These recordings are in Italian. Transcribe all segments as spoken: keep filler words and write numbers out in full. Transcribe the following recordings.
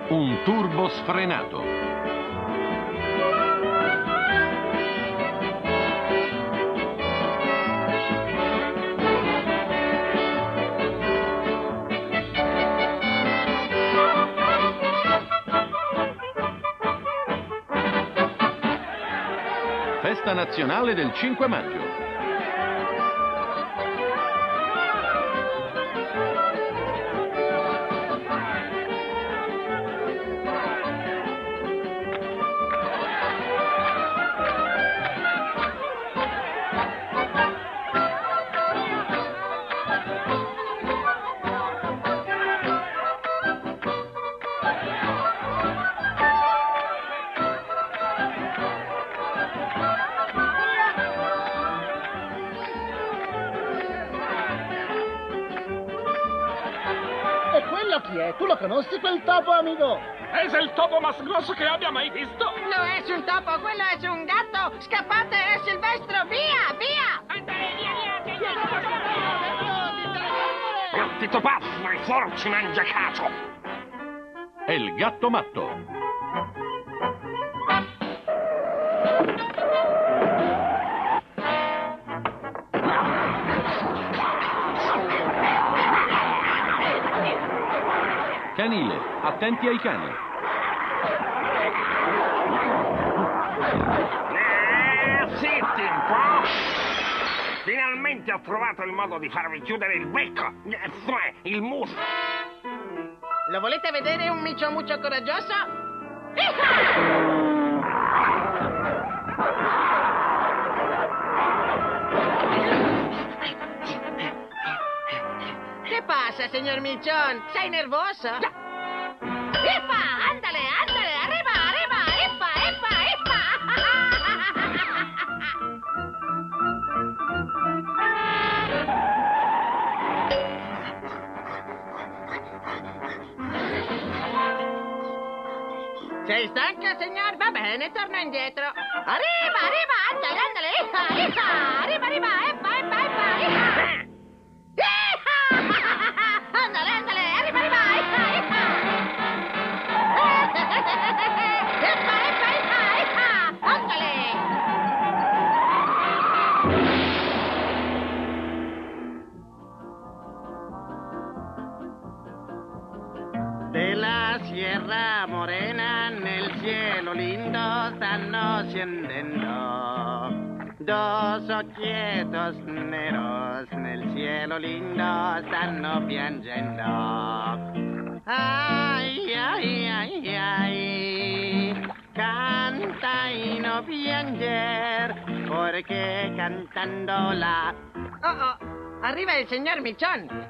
Un turbo sfrenato. Festa nazionale del cinque maggio. Chi è? Tu lo conosci quel topo, amico? È il topo más grosso che abbia mai visto. No è un topo, quello è un gatto. Scappate, è Silvestro, via, via. Andate, via, via. Gattito pazzo, i forci mangiacato. È il gatto matto. Canile, attenti ai cani. Eh, zitti un po'. Finalmente ho trovato il modo di farvi chiudere il becco. Eh, cioè, il muso. Lo volete vedere un micio muccio coraggioso? Che passa, signor Miccion? Sei nervoso? Eppa, andale, andale, arriba, arriba, eppa, eppa, eppa. Sei stanca, signor? Va bene, torna indietro. Arriba, arriba, andale, andale, eppa, eppa, arriba, arriba, eppa, eppa, eppa, eppa. Andale, andale, arriba, arriba, eppa, eppa. Eppa, eppa, eppa, eppa, andale. De la Sierra Morena nel cielo lindo stanno scendendo dos occhietos neros nel cielo lindo stanno piangendo. Ay, ay, ay, ay, canta y no pianger porque cantando la... Oh, oh, arriva il signor Miccion.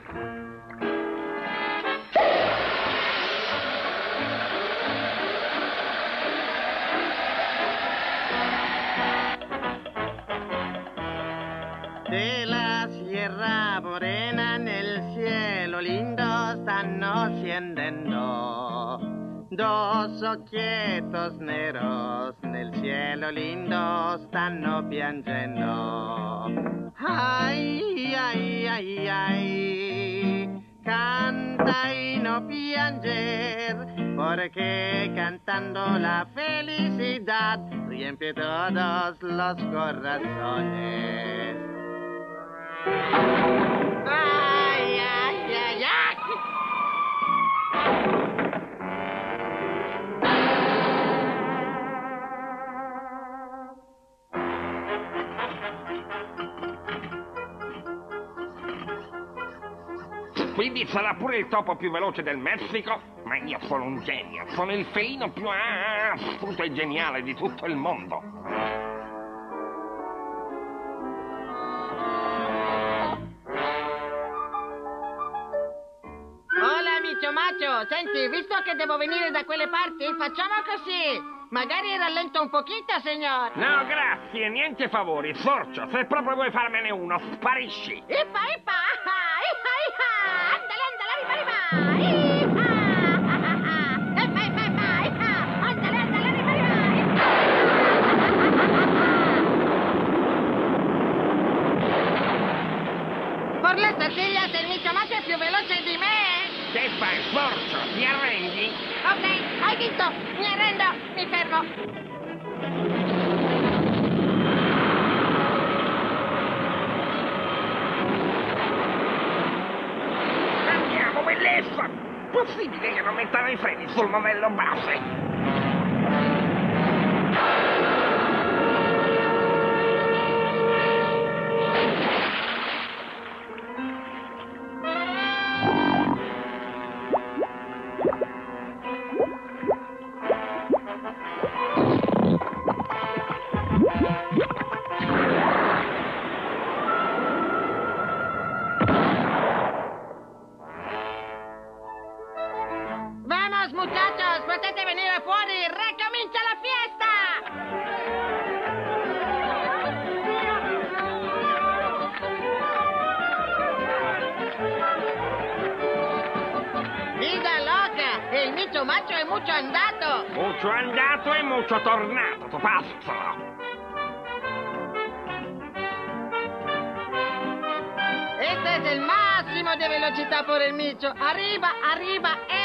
De la Sierra Morena nel cielo lindo stanno scendendo dos occhietos neros nel cielo lindo stanno piangendo. Ay, ay, ay, ay, canta y no pianger porque cantando la felicidad riempie todos los corazones. Ay, ay, ay, ay. Quindi sarà pure il topo più veloce del Messico? Ma io sono un genio, sono il felino più astuto e geniale di tutto il mondo. Hola, Micio Macho. Senti, visto che devo venire da quelle parti, facciamo così. Magari rallento un pochino, signor. No, grazie, niente favori, sorcio. Se proprio vuoi farmene uno, sparisci. Ippa, ippa, ippa, ippa. Andale, andale, arriba, arriba. Ippa, ippa, ippa, ippa, ippa. Andale, andale, arriba, arriba. Por le tortillas, el Micio Macho è più veloce di me. Che fai, Sforzo, ti arrendi? Ok, hai vinto. Mi arrendo. Mi fermo. Andiamo, bellezza! Possibile che non mettano i freni sul modello base? Vamos, muchachos, potete venire fuori, recomincia la fiesta! Vida loca, el micho macho è mucho andato. Mucho andato e mucho tornato, tu pastro. Este es el máximo de velocidad por el micho. Arriba, arriba, eh.